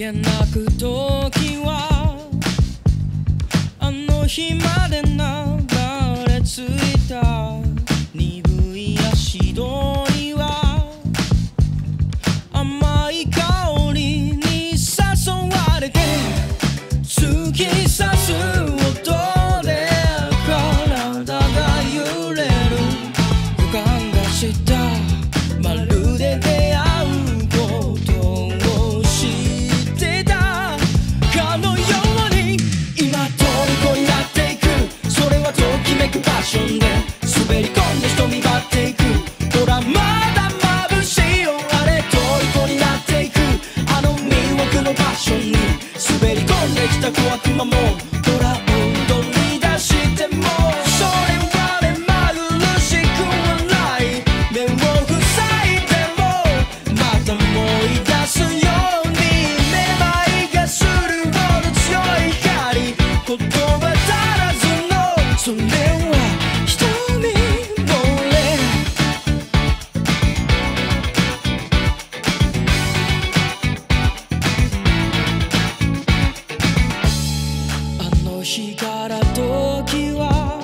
けなく時はあの日まで流れ着いた鈍い足取りは甘い香りに誘われて突き刺す音で体が揺れる予感がしたまるで出会うことを知ってたかのように今虜になっていくそれはときめくパッションで滑り込んで瞳張っていくほらまだ眩しいよあれ虜になっていくあの魅惑のパッションに滑り込んできた小悪魔もほら踊り出してもそれは目まぐるしくはない目を塞いでもまた思い出すようにめまいがするほど強い光言葉足らずのそれは瞳惚れあの日から時は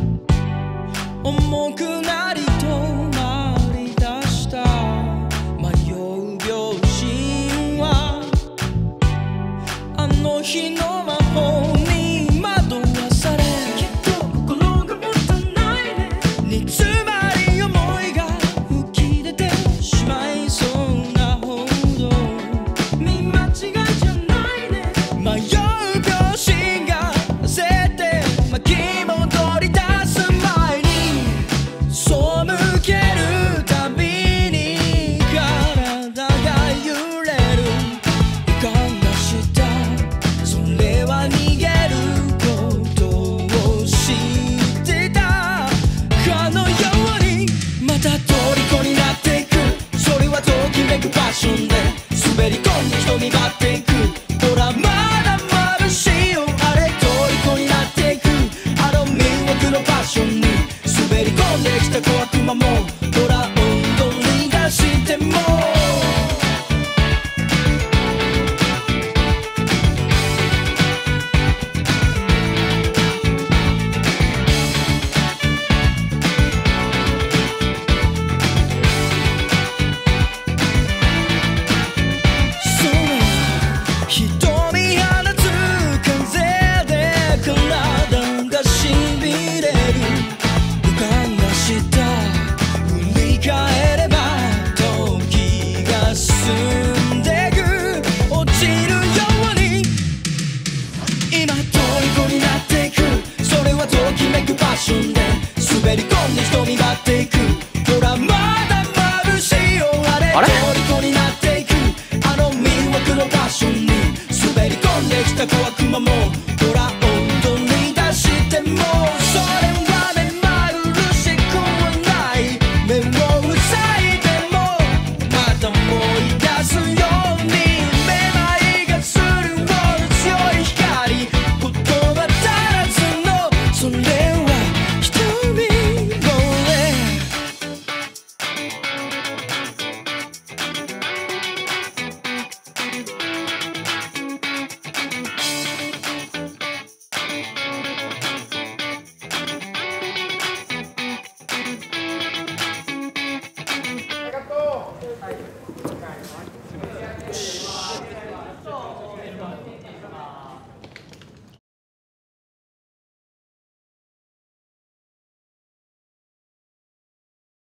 重くなり止まりだした迷う秒針はあの日の魔法に惑わされきっと心がもったいないね煮詰まり思いが吹き出てしまいそうなほど見間違いじゃないね迷う秒針が焦って巻き戻り出す前に背けるたびに体が揺れる予感がしたそれは逃げることを知ってたかのようにまた虜になっていくそれはときめくパッションで滑り込んで瞳張っていく